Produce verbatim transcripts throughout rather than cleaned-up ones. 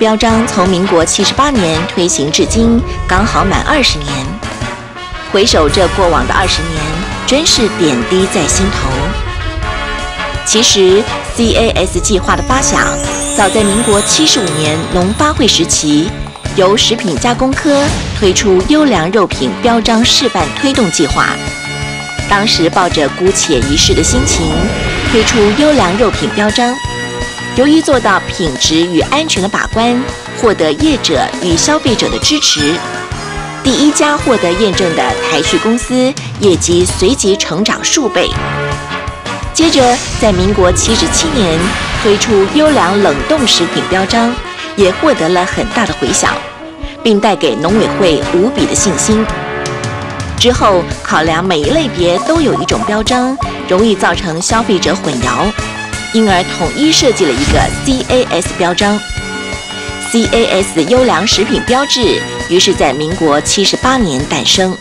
标章从民国七十八年推行至今，刚好满二十年。回首这过往的二十年，真是点滴在心头。其实 C A S 计划的发想，早在民国七十五年农发会时期，由食品加工科推出优良肉品标章示范推动计划。当时抱着姑且一试的心情，推出优良肉品标章。由于做到品质与安全的把关，获得业者与消费者的支持，第一家获得验证的台旭公司业绩随即成长数倍。接着，在民国七十七年推出优良冷冻食品标章，也获得了很大的回响，并带给农委会无比的信心。之后，考量每一类别都有一种标章，容易造成消费者混淆，因而统一设计了一个 C A S 标章。C A S 优良食品标志于是在民国七十八年诞生。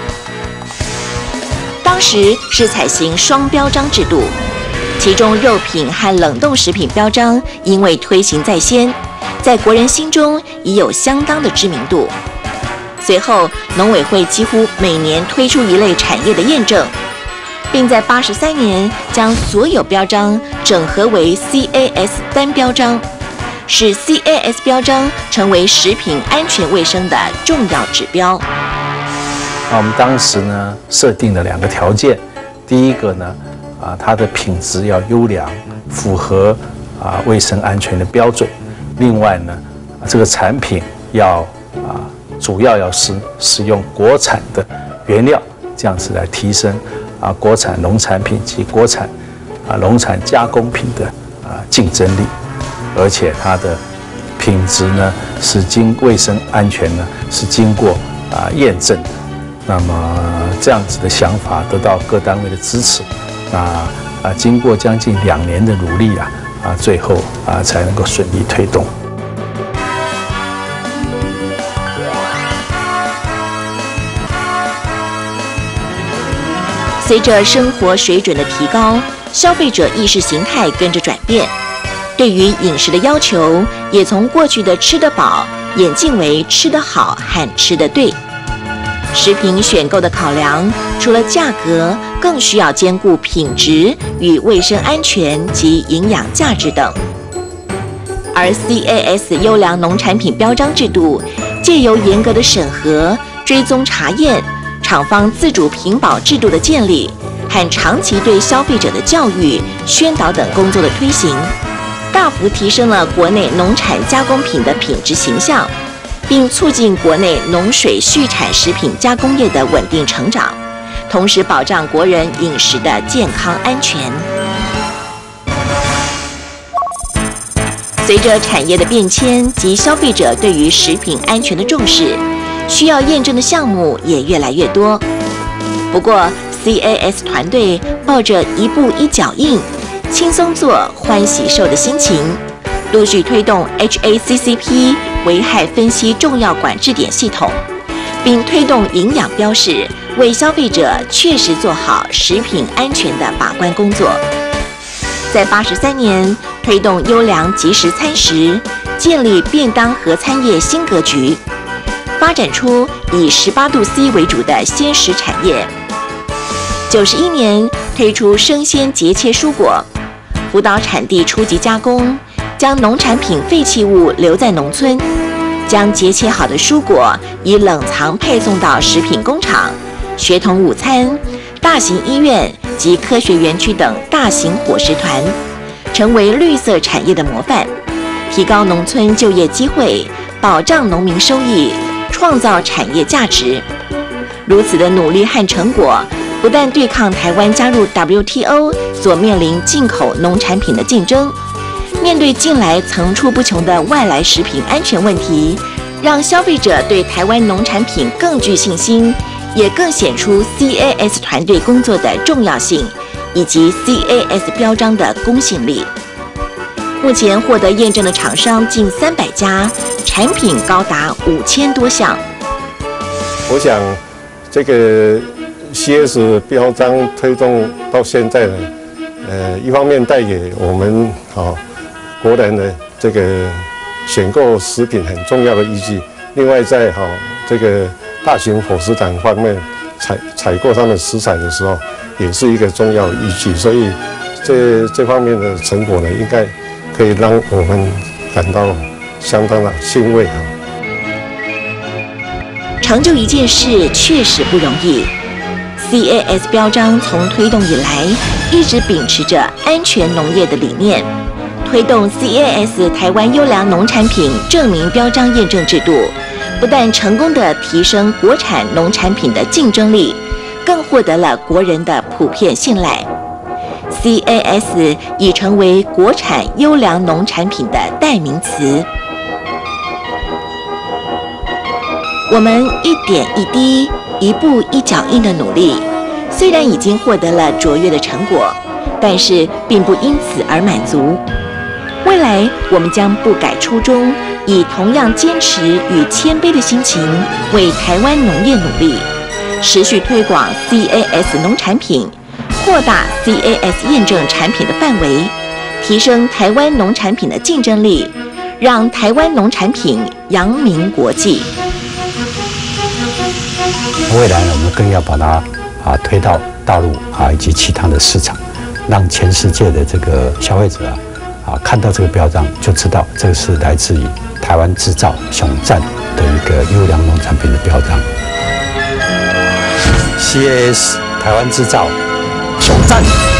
当时是采行双标章制度，其中肉品和冷冻食品标章因为推行在先，在国人心中已有相当的知名度。随后，农委会几乎每年推出一类产业的验证，并在八十三年将所有标章整合为 C A S 单标章，使 C A S 标章成为食品安全卫生的重要指标。 那我们当时呢设定了两个条件，第一个呢，啊，它的品质要优良，符合啊卫生安全的标准。另外呢，啊、这个产品要啊主要要是使用国产的原料，这样子来提升啊国产农产品及国产啊农产加工品的啊竞争力，而且它的品质呢是经卫生安全呢是经过啊验证的。那么这样子的想法得到各单位的支持，那啊经过将近两年的努力啊啊最后啊才能够顺利推动。 随着生活水准的提高，消费者意识形态跟着转变，对于饮食的要求也从过去的吃得饱演进为吃得好和吃得对。食品选购的考量，除了价格，更需要兼顾品质与卫生安全及营养价值等。而 C A S 优良农产品标章制度，借由严格的审核、追踪查验、厂方自主评保制度的建立，和长期对消费者的教育、宣导等工作的推行，大幅提升了国内农产加工品的品质形象，并促进国内农水畜产食品加工业的稳定成长，同时保障国人饮食的健康安全。随着产业的变迁及消费者对于食品安全的重视，需要验证的项目也越来越多。不过 C A S 团队抱着一步一脚印、轻松做、欢喜受的心情，陆续推动 H A C C P 危害分析重要管制点系统，并推动营养标示，为消费者确实做好食品安全的把关工作。在八十三年推动优良即食餐食，建立便当盒餐业新格局，发展出以十八度 C 为主的鲜食产业。九十一年推出生鲜节切蔬果，辅导产地初级加工，将农产品废弃物留在农村，将节切好的蔬果以冷藏配送到食品工厂、学童午餐、大型医院及科学园区等大型伙食团，成为绿色产业的模范，提高农村就业机会，保障农民收益，创造产业价值。如此的努力和成果，不但对抗台湾加入 W T O 所面临进口农产品的竞争，面对近来层出不穷的外来食品安全问题，让消费者对台湾农产品更具信心，也更显出 C A S 团队工作的重要性，以及 C A S 标章的公信力。目前获得验证的厂商近三百家，产品高达五千多项。 我想，这个 C S 标章推动到现在呢，呃，一方面带给我们哦国人的这个选购食品很重要的依据。另外在哈、哦、这个大型伙食厂方面采采购他们食材的时候，也是一个重要的依据。所以这这方面的成果呢，应该可以让我们感到相当的欣慰啊。 成就一件事确实不容易。C A S 标章从推动以来，一直秉持着安全农业的理念，推动 C A S 台湾优良农产品证明标章验证制度，不但成功地提升国产农产品的竞争力，更获得了国人的普遍信赖。C A S 已成为国产优良农产品的代名词。我们一点一滴、一步一脚印的努力，虽然已经获得了卓越的成果，但是并不因此而满足。未来我们将不改初衷，以同样坚持与谦卑的心情，为台湾农业努力，持续推广 C A S 农产品，扩大 C A S 验证产品的范围，提升台湾农产品的竞争力，让台湾农产品扬名国际。 未来呢，我们更要把它啊推到大陆啊以及其他的市场，让全世界的这个消费者啊啊看到这个标章，就知道这个是来自于台湾制造熊赞的一个优良农产品的标章。C A S 台湾制造熊赞。